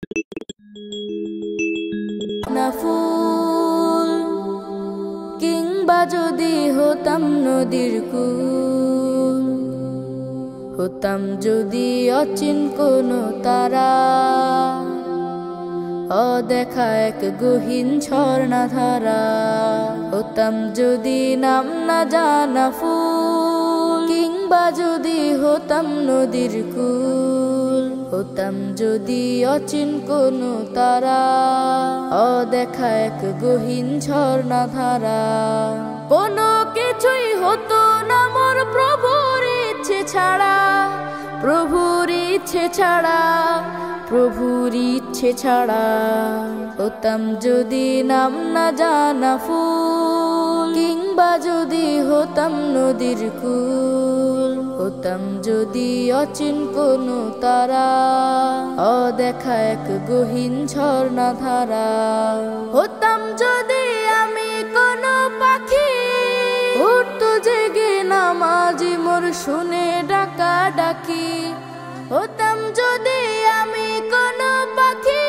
না ফুল কিংবা যদি হতাম নদীর কূল, হতাম যদি অচিন কোনো তারা, অদেখা এক গহীন ঝর্ণা ধারা। হতাম যদি নাম না জানা ফুল, কিংবা যদি হতাম নদীর কূল, হতাম যদি অচিন কোনো তারা, অদেখা এক গহীন ঝর্ণা ধারা। কোনো কিছুই হতো না মোর প্রভুর ইচ্ছে ছাড়া, প্রভুর ইচ্ছে ছাড়া, প্রভুর ইচ্ছে ছাড়া। হতাম যদি নাম না জানা ফুল, কিংবা যদি হতাম নদীর কূল, হতাম যদি অচিন কোনো তারা, অদেখা এক গহীন ঝর্ণা ধারা। হতাম যদি আমি কোনো পাখি, উঠতো জেগে নামাজি মোর শুনে ডাকা ডাকি। হতাম যদি আমি কোনো পাখি,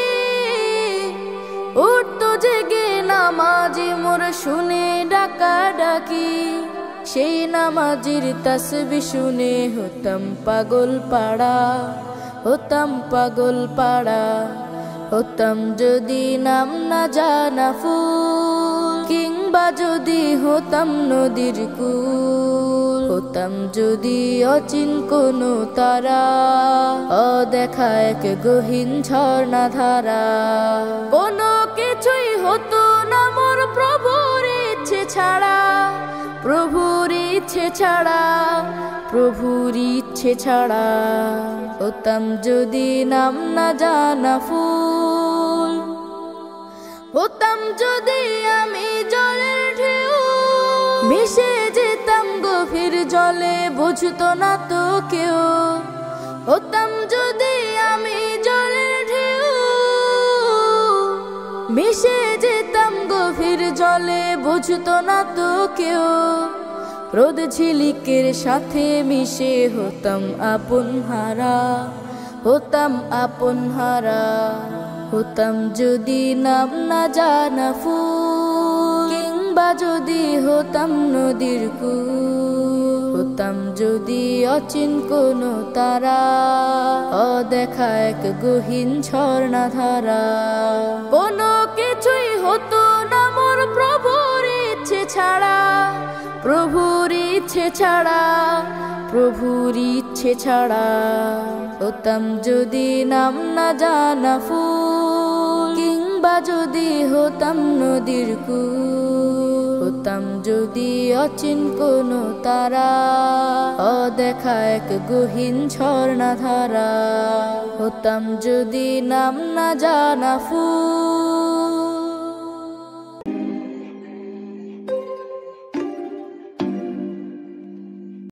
উঠতো জেগে নামাজি মোর শুনে ডাকা ডাকি। সেই নামাজির তাসবিহ শুনে হতাম পাগল পাড়া, হতাম পাগল পাড়া। হতাম যদি নাম না জানা ফুল, কিংবা যদি হতাম নদীর কূল, হতাম যদি অচিন কোনো তারা, অদেখা এক গহীন ঝর্ণা ধারা। কোনো কিছুই হতো না মোর প্রভুর ইচ্ছে ছাড়া, প্রভুর ইচ্ছে ছাড়া, প্রভুর ইচ্ছে ছাড়া। হতাম যদি নাম না জানা ফুল, হতাম যদি আমি জলের ঢেউ, মিশে যেতাম গভীর জলে বুঝতো না তো কেউ। হতাম যদি আমি জলের ঢেউ, মিশে যেতাম গভীর জলে বুঝতো না তো কেউ। রোদ ঝিলিকের সাথে মিশে হতাম আপন হারা, হতাম আপন হারা। হতাম যদি নাম না জানা ফুল, কিংবা যদি হতাম নদীর কূল, হতাম যদি অচিন কোনো তারা, অদেখা এক গহীন ঝর্ণা ধারা। কোনো কিছুই হতো না মোর প্রভুর ইচ্ছে ছাড়া, প্রভুর ইচ্ছে ছাড়া, প্রভুর ইচ্ছে ছাড়া। হতাম যদি নাম না জানা ফুল, কিংবা যদি হতাম নদীর কূল, হতাম যদি অচিন কোনো তারা, অদেখা এক গহীন ঝর্ণা ধারা। হতাম যদি নাম না জানা ফুল।